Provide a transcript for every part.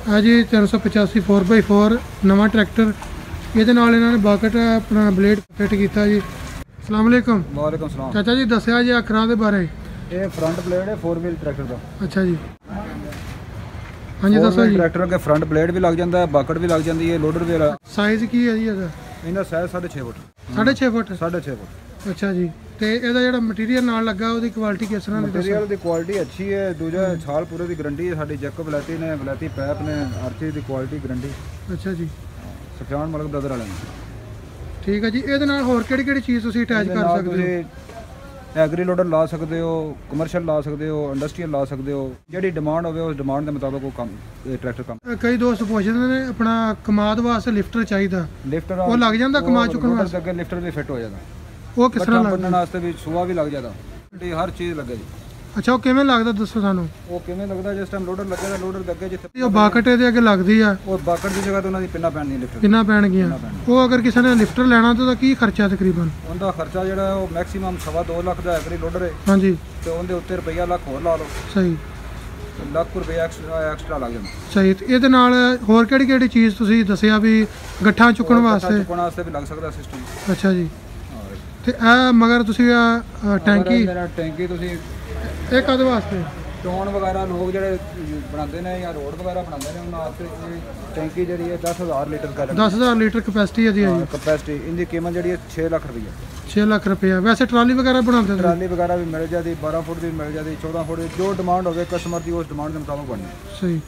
ਆ ਜੀ 385 4x4 ਨਵਾਂ ਟਰੈਕਟਰ। ਇਹਦੇ ਨਾਲ ਇਹਨਾਂ ਨੇ ਬਾਕਟ ਆਪਣਾ ਬਲੇਡ ਫਿੱਟ ਕੀਤਾ ਜੀ। अस्सलाम वालेकुम। वालेकुम सलाम। चाचा जी दसिया जी अखरां दे बारे। ये फ्रंट ब्लेड है 4 व्हील ट्रैक्टर का। अच्छा जी, हाँ जी दसो जी। ट्रैक्टर के फ्रंट ब्लेड भी लग जाता है, बाकट भी लग जाती है, लोडर भी। साइज की है जी ਇਹਦਾ? ਇਹਦਾ ਸਾਈਜ਼ 6.5 ਫੁੱਟ। 6.5 ਫੁੱਟ? 6.5 ਫੁੱਟ। ਅੱਛਾ ਜੀ। ਤੇ ਇਹਦਾ ਜਿਹੜਾ ਮਟੀਰੀਅਲ ਨਾਲ ਲੱਗਾ ਉਹਦੀ ਕੁਆਲਿਟੀ ਕਿਸ ਤਰ੍ਹਾਂ ਦੀ? ਮਟੀਰੀਅਲ ਦੀ ਕੁਆਲਿਟੀ ਅੱਛੀ ਹੈ। ਦੂਜਾ ਸਾਲ ਪੂਰੇ ਦੀ ਗਾਰੰਟੀ ਹੈ ਸਾਡੀ। ਜੈਕ ਵਲੈਤੀ ਨੇ, ਵਲੈਤੀ ਪੈਪ ਨੇ, ਹਰ ਚੀਜ਼ ਦੀ ਕੁਆਲਿਟੀ ਗਾਰੰਟੀ। ਅੱਛਾ ਜੀ। ਸਫਿਆਨ ਮਲਕ ਬ੍ਰਦਰ ਵਾਲੇ ਨੇ। ਠੀਕ है जी। ਇਹਦੇ ਨਾਲ ਹੋਰ ਕਿਹੜੀ ਕਿਹੜੀ ਚੀਜ਼ ਤੁਸੀਂ ਅਟੈਚ ਕਰ ਸਕਦੇ ਹੋ? ਐਗਰੀ ਲੋਡਰ ਲਾ ਸਕਦੇ ਹੋ, ਕਮਰਸ਼ੀਅਲ ਲਾ ਸਕਦੇ ਹੋ, ਇੰਡਸਟਰੀਅਲ ਲਾ ਸਕਦੇ ਹੋ। ਜਿਹੜੀ ਡਿਮਾਂਡ ਹੋਵੇ ਉਸ ਡਿਮਾਂਡ ਦੇ ਮੁਤਾਬਕ ਉਹ ਕੰਮ ਟਰੈਕਟਰ ਕੰਮ। ਕਈ ਦੋਸਤ ਪੁੱਛਦੇ ਨੇ ਆਪਣਾ ਕਮਾਦ ਵਾਸਤੇ ਲਿਫਟਰ ਚਾਹੀਦਾ, ਲਿਫਟਰ ਉਹ ਲੱਗ ਜਾਂਦਾ ਕਮਾਦ ਚੁੱਕਣ ਵਾਸਤੇ? ਅੱਗੇ ਲਿਫਟਰ ਵੀ ਫਿੱਟ ਹੋ ਜਾਂਦਾ। ਉਹ ਕਿਸ ਤਰ੍ਹਾਂ ਲੱਗਦਾ? ਬੰਨਣ ਵਾਸਤੇ ਵੀ ਸੂਆ ਵੀ ਲੱਗ ਜਾਂਦਾ, ਹਰ ਚੀਜ਼ ਲੱਗੇ ਜੀ। ਅੱਛਾ, ਉਹ ਕਿਵੇਂ ਲੱਗਦਾ ਦੱਸੋ ਸਾਨੂੰ? ਉਹ ਕਿਵੇਂ ਲੱਗਦਾ ਜਿਸ ਟਾਈਮ ਲੋਡਰ ਲੱਗੇਗਾ, ਲੋਡਰ ਦੇ ਅੱਗੇ ਜਿੱਥੇ ਉਹ ਬਾਕਟ ਇਹਦੇ ਅੱਗੇ ਲੱਗਦੀ ਆ, ਉਹ ਬਾਕਟ ਦੀ ਜਗ੍ਹਾ ਤੇ ਉਹਨਾਂ ਦੀ ਪਿੰਨਾ ਪੈਣਗੀਆਂ, ਲਿਫਟਰ ਪਿੰਨਾ ਪੈਣਗੀਆਂ। ਉਹ ਅਗਰ ਕਿਸੇ ਨੇ ਲਿਫਟਰ ਲੈਣਾ ਤਾਂ ਉਹਦਾ ਕੀ ਖਰਚਾ ਤਕਰੀਬਨ? ਉਹਦਾ ਖਰਚਾ ਜਿਹੜਾ ਉਹ ਮੈਕਸਿਮਮ 2.25 ਲੱਖ ਦਾ ਐਗਰੀ ਲੋਡਰ ਹੈ। ਹਾਂਜੀ। ਤੇ ਉਹਦੇ ਉੱਤੇ ਰੁਪਈਆ ਲੱਖ ਹੋਰ ਲਾ ਲਓ। ਸਹੀ। ਲੱਖ ਰੁਪਈਆ ਐਕਸਟਰਾ ਲੱਗ ਜਾਂਦਾ। ਸਹੀ। ਤੇ ਇਹਦੇ ਨਾਲ ਹੋਰ ਕਿਹੜੀ ਕਿਹੜੀ ਚੀਜ਼ ਤੁਸੀਂ ਦੱਸਿਆ ਵੀ ਗੱਠਾਂ ਚੁੱਕਣ ਵਾਸਤੇ? ਚੁੱਕਣ ਵਾਸਤੇ ਵੀ ਲੱਗ ਸਕਦਾ ਸਿਸਟਮ। ਅੱਛਾ ਜੀ। ਤੇ ਇਹ ਮਗਰ ਤੁਸੀਂ ਟੈਂਕੀ ਤੁਸੀਂ ਇਹ ਕਦ ਵਾਸਤੇ? ਟੋਨ ਵਗੈਰਾ ਲੋਕ ਜਿਹੜੇ ਬਣਾਉਂਦੇ ਨੇ ਜਾਂ ਰੋਡ ਵਗੈਰਾ ਬਣਾਉਂਦੇ ਨੇ ਉਹਨਾਂ ਵਾਸਤੇ ਟੈਂਕੀ ਜਿਹੜੀ ਹੈ 10,000 ਲੀਟਰ ਦਾ। 10,000 ਲੀਟਰ ਕਪੈਸਿਟੀ ਹੈ ਜੀ। ਕਪੈਸਿਟੀ ਇਹਦੀ ਕੀਮਤ ਜਿਹੜੀ ਹੈ 6 ਲੱਖ ਰੁਪਈਆ। 6 ਲੱਖ ਰੁਪਈਆ। ਵੈਸੇ ਟਰਾਲੀ ਵਗੈਰਾ ਬਣਾਉਂਦੇ ਨੇ? ਟਰਾਲੀ ਵਗੈਰਾ ਵੀ ਮਿਲ ਜਾਂਦੀ, 12 ਫੁੱਟ ਦੀ ਮਿਲ ਜਾਂਦੀ, 14 ਫੁੱਟ ਦੀ, ਜੋ ਡਿਮਾਂਡ ਹੋਵੇ ਕਸਟਮਰ ਦੀ ਉਸ ਡਿਮਾਂਡ ਦੇ ਮੁਤਾਬਕ ਬਣਦੀ। ਸਹੀ।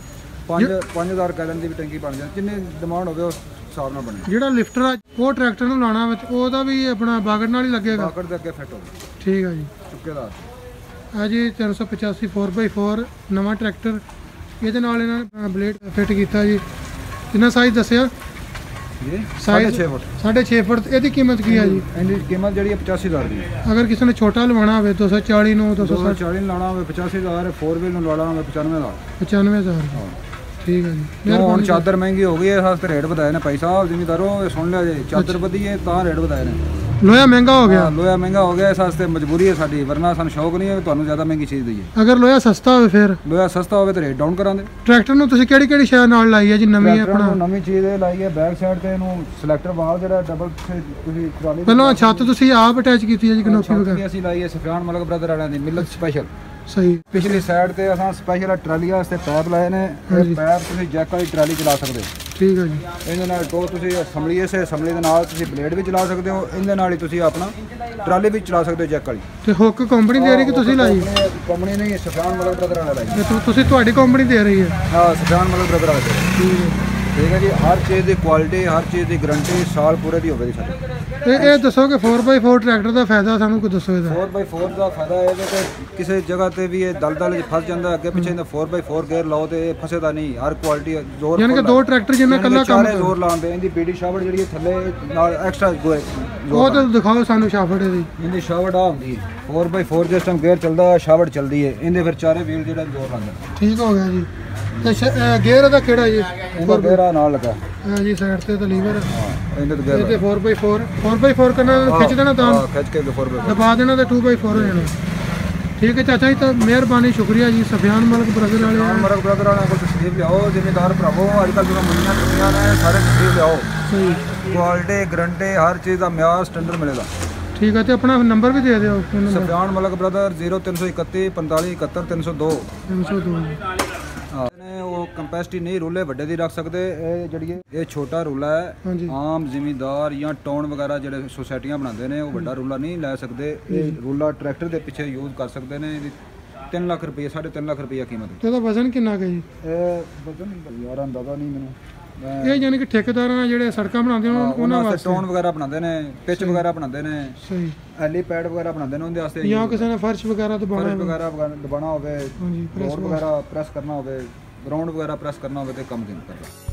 5,000 ਗੈਲਨ ਦੀ ਵੀ ਟੈਂਕੀ ਬਣ ਜਾਂਦੀ, ਜਿੰਨੀ ਡਿਮਾਂਡ ਹੋਵੇ ਉਸ ਹਿਸਾਬ ਨਾਲ ਬਣੇ। ਜਿਹੜਾ ਲਿਫਟਰ ਆ ਉਹ ਟਰੈਕਟਰ ਨੂੰ ਲਾਉਣਾ ਵਿੱਚ ਉਹਦਾ ਵੀ ਆਪਣਾ ਬਾਕਟ ਨਾਲ ਹੀ ਲੱਗੇਗਾ? ਬਾਕਟ ਦੇ ਅੱਗੇ ਫਿੱਟ ਹੋਵੇ। ਠੀਕ ਹੈ ਜੀ। ਚੁੱਕੇਦਾਰ ਆ ਜੀ 385 4x4 ਨਵਾਂ ਟਰੈਕਟਰ। ਇਹਦੇ ਨਾਲ ਇਹਨਾਂ ਨੇ ਬਲੇਡ ਫਿੱਟ ਕੀਤਾ ਜੀ। ਕਿੰਨਾ ਸਾਈਜ਼ ਦੱਸਿਆ ਜੀ? Size 6.5 foot. 6.5 ਫੁੱਟ। ਇਹਦੀ ਕੀਮਤ ਕੀ ਹੈ ਜੀ? ਇਹਦੀ ਕੀਮਤ ਜਿਹੜੀ ਹੈ 85,000 ਦੀ ਹੈ। ਅਗਰ ਕਿਸੇ ਨੇ ਛੋਟਾ ਲਵਾਉਣਾ ਹੋਵੇ 240 ਨੂੰ 240 ਲਾਉਣਾ ਹੋਵੇ 85,000, 4 ਵੀਲ ਨੂੰ ਲਾਉਣਾ ਹੋਵੇ 95,000। 95,000। ਠੀਕ ਹੈ ਜੀ। ਹੁਣ ਚਾਦਰ ਮਹਿੰਗੀ ਹੋ ਗਈ ਹੈ, ਇਸ ਵਾਸਤੇ ਰੇਟ ਵਧਾਏ ਨੇ ਭਾਈ ਸਾਹਿਬ। ਜ਼ਿਮੀਦਾਰੋ ਇਹ ਸੁਣ ਲਿਆ ਜੇ, ਚਾਦਰ ਵਧੀ ਹੈ ਤਾਂ ਰੇਟ ਵਧਾਏ ਨੇ। ਲੋਹਾ ਮਹਿੰਗਾ ਹੋ ਗਿਆ? ਲੋਹਾ ਮਹਿੰਗਾ ਹੋ ਗਿਆ, ਇਸ ਵਾਸਤੇ ਮਜਬੂਰੀ ਹੈ ਸਾਡੀ, ਵਰਨਾ ਸਾਨੂੰ ਸ਼ੌਕ ਨਹੀਂ ਹੈ ਤੁਹਾਨੂੰ ਜ਼ਿਆਦਾ ਮਹਿੰਗੀ ਚੀਜ਼ ਦਈਏ। ਅਗਰ ਲੋਹਾ ਸਸਤਾ ਹੋਵੇ ਫਿਰ? ਲੋਹਾ ਸਸਤਾ ਹੋਵੇ ਤਾਂ ਰੇਟ ਡਾਊਨ ਕਰਾਂਗੇ। ਟਰੈਕਟਰ ਨੂੰ ਤੁਸੀਂ ਕਿਹੜੀ ਕਿਹੜੀ ਸ਼ੈ ਨਾਲ ਲਾਈ ਹੈ ਜੀ ਨਵੀਂ? ਆਪਣਾ ਨਵੀਂ ਚੀਜ਼ ਇਹ ਲਾਈ ਹੈ ਬੈਕ ਸਾਈਡ ਤੇ ਇਹਨੂੰ ਸਿਲੈਕਟਰ ਵਾਲ ਜਿਹੜਾ ਡਬਲ ਤੁਸੀਂ ਟਰਾਲੀ। ਪਹਿਲਾਂ ਛੱਤ ਤੁਸੀਂ ਆਪ ਅਟੈਚ ਕੀਤੀ ਹੈ ਜੀ ਕਨੋਪੀ ਵਗੈਰਾ? ਅਸੀਂ ਲਾਈ ਹੈ ਸਫਿਆਨ ਮਲਕ ਬ੍ਰਦਰ ਵਾਲਿਆਂ ਦੀ ਮਿਲਤ ਸਪੈਸ਼ਲ। ਸਹੀ। ਪਿਛਲੀ ਸਾਈਡ ਤੇ ਅਸਾਂ ਸਪੈਸ਼ਲ ਟਰਾਲੀ ਵਾਸਤੇ ਪੈਪ ਲਾਏ ਨੇ। ਇਹ ਪੈਪ ਤੁਸੀਂ ਜੈਕ ਵਾਲੀ ਟਰਾਲੀ ਚਲਾ ਸਕਦੇ ਹੋ। ਠੀਕ ਹੈ ਜੀ। ਇਹਦੇ ਨਾਲ ਟੋ ਤੁਸੀਂ ਅਸੈਂਬਲੀ ਦੇ ਨਾਲ ਤੁਸੀਂ ਬਲੇਡ ਵੀ ਚਲਾ ਸਕਦੇ ਹੋ। ਇਹਦੇ ਨਾਲ ਹੀ ਤੁਸੀਂ ਆਪਣਾ ਟਰਾਲੀ ਵੀ ਚਲਾ ਸਕਦੇ ਹੋ ਜੈਕ ਵਾਲੀ। ਤੇ ਹੁੱਕ ਕੰਪਨੀ ਦੇ ਰਹੀ ਕਿ ਤੁਸੀਂ ਲਾਈ? ਕੰਪਨੀ ਨਹੀਂ, ਸਫਿਆਨ ਮਲਕ ਬ੍ਰਦਰ ਵਾਲਾ ਲਾਈ। ਤੁਸੀਂ ਤੁਹਾਡੀ ਕੰਪਨੀ ਦੇ ਰਹੀ ਹੈ? ਹਾਂ, ਸਫਿਆਨ ਮਲਕ ਬ੍ਰਦਰ ਵਾਲਾ। ਠੀਕ ਹੈ। ਠੀਕ ਹੈ ਜੀ। ਹਰ ਚੀਜ਼ ਦੀ ਕੁਆਲਿਟੀ, ਹਰ ਚੀਜ਼ ਦੀ ਗਾਰੰਟੀ ਸਾਲ ਪੂਰੇ ਦੀ ਹੋਵੇਗੀ ਸਾਡੀ। ਇਹ ਦੱਸੋ ਕਿ 4x4 ਟਰੈਕਟਰ ਦਾ ਫਾਇਦਾ ਸਾਨੂੰ ਕੋਈ ਦੱਸੋ ਇਹਦਾ? 4x4 ਦਾ ਫਾਇਦਾ ਇਹ ਹੈ ਕਿ ਕਿਸੇ ਜਗ੍ਹਾ ਤੇ ਵੀ ਇਹ ਦਲਦਲ 'ਚ ਫਸ ਜਾਂਦਾ, ਅੱਗੇ ਪਿੱਛੇ ਦਾ 4x4 ਗੇਅਰ ਲਾਓ ਤੇ ਇਹ ਫਸੇਦਾ ਨਹੀਂ। ਹਰ ਕੁਆਲਿਟੀ ਜ਼ੋਰ, ਯਾਨੀ ਕਿ ਦੋ ਟਰੈਕਟਰ ਜਿਵੇਂ ਇਕੱਲਾ ਕੰਮ ਜ਼ੋਰ ਲਾਉਂਦੇ। ਇਹਦੀ ਬੀਡੀ ਸ਼ਾਵਟ ਜਿਹੜੀ ਥੱਲੇ ਨਾਲ ਐਕਸਟਰਾ ਉਹ ਤਾਂ ਦਿਖਾਓ ਸਾਨੂੰ ਸ਼ਾਫਟ ਇਹਦੀ। ਇਹਦੀ ਸ਼ਾਵਟ ਆ ਹੁੰਦੀ ਹੈ 4x4 ਜਿਸ ਟਾਈਮ ਗੇਅਰ ਚੱਲਦਾ ਸ਼ਾਵਟ ਚੱਲਦੀ ਹੈ, ਇਹਦੇ ਫਿਰ ਚਾਰੇ ਵੀਲ ਜਿਹੜਾ ਜ਼ੋਰ ਲਾਉਂਦਾ। ਠੀਕ ਹੋ ਗਿਆ ਜੀ। ਤੇ ਗੇਅਰ ਇਹਦਾ ਕਿਹੜਾ ਜੀ? ਇਹਦਾ ਗੇਅਰ ਨਾਲ ਲੱਗਾ ਜੀ ਸਾਈਡ ਤੇ ਤਾਂ ਲੀਵਰ। ਇਹਦੇ ਤੇ ਗੇਅਰ 4x4 ਕਰਨਾ ਖਿੱਚ ਦੇਣਾ ਤਾਂ ਖਿੱਚ ਕੇ 4x4 ਦਬਾ ਦੇਣਾ ਤੇ 2x4 ਹੋ ਜਾਣਾ। ਠੀਕ ਹੈ ਚਾਚਾ ਜੀ, ਤਾਂ ਮਿਹਰਬਾਨੀ, ਸ਼ੁਕਰੀਆ ਜੀ। ਸਫਿਆਨ ਮਲਕ ਬ੍ਰਦਰ ਵਾਲੇ ਕੋਲ ਤਸਲੀਮ ਲਿਆਓ। ਜ਼ਿਮੀਦਾਰ ਭਰਾਵੋ, ਅੱਜ ਕੱਲ੍ਹ ਜਦੋਂ ਮੁੰਡੀਆਂ ਚੁੱਕੀਆਂ ਨੇ ਸਾਰੇ ਤਸਲੀਮ ਲਿਆਓ। ਸਹੀ। ਕੁਆਲਿਟੀ, ਗਰੰਟੀ, ਹਰ ਚੀਜ਼ ਦਾ ਮਿਆਰ ਸਟੈਂਡਰਡ ਮਿਲੇਗਾ। ਠੀਕ ਹੈ। ਤੇ ਆਪਣਾ ਨੰਬਰ ਵੀ ਦੇ ਦਿਓ। ਸਫਿਆਨ ਮਲਕ ਬ੍ਰਦਰ 0331 45 71 302। ਉਹ ਕੰਪੈਸਿਟੀ ਨਹੀਂ ਰੂਲੇ ਵੱਡੇ ਦੀ ਰੱਖ ਸਕਦੇ। ਇਹ ਜਿਹੜੀ ਇਹ ਛੋਟਾ ਰੂਲਾ ਹੈ। ਆਮ ਜ਼ਿਮੀਦਾਰ ਜਾਂ ਟਾਊਨ ਵਗੈਰਾ ਜਿਹੜੇ ਸੁਸਾਇਟੀਆਂ ਬਣਾਉਂਦੇ ਨੇ ਉਹ ਵੱਡਾ ਰੂਲਾ ਨਹੀਂ ਲੈ ਸਕਦੇ। ਇਹ ਰੂਲਾ ਟਰੈਕਟਰ ਦੇ ਪਿੱਛੇ ਯੂਜ਼ ਕਰ ਸਕਦੇ ਨੇ। ਇਹਦੀ 3 ਲੱਖ ਰੁਪਏ 3.5 ਲੱਖ ਰੁਪਏ ਕੀਮਤ ਹੈ। ਇਹਦਾ ਵਜ਼ਨ ਕਿੰਨਾ ਹੈ ਜੀ? ਇਹ ਵਜ਼ਨ ਯਾਰ ਅੰਦਾਜ਼ਾ ਨਹੀਂ ਮੈਨੂੰ। ਇਹ ਯਾਨੀ ਕਿ ਠੇਕੇਦਾਰਾਂ ਜਿਹੜੇ ਸੜਕਾਂ ਬਣਾਉਂਦੇ ਨੇ ਉਹਨਾਂ ਵਾਸਤੇ ਟਾਊਨ ਵਗੈਰਾ ਬਣਾਉਂਦੇ ਨੇ, ਪਿੱਚ ਵਗੈਰਾ ਬਣਾਉਂਦੇ ਨੇ। ਸਹੀ। ਐਲੀ ਪੈਡ ਵਗੈਰਾ ਬਣਾਉਂਦੇ ਨੇ ਉਹਦੇ ਵਾਸਤੇ। ਜਾਂ ਕਿਸੇ ਨੇ ਫਰਸ਼ ਵਗੈਰਾ ਦਬਾਉਣਾ ਹੋਵੇ, ਰੋਡ ਵਗੈਰਾ ਪ੍ਰੈਸ ਕਰਨਾ ਹੋਵੇ, ਗਰਾਊਂਡ ਵਗੈਰਾ ਪ੍ਰੈਸ ਕਰਨਾ ਹੋਵੇ ਤੇ ਕੰਮ ਕਰਦਾ।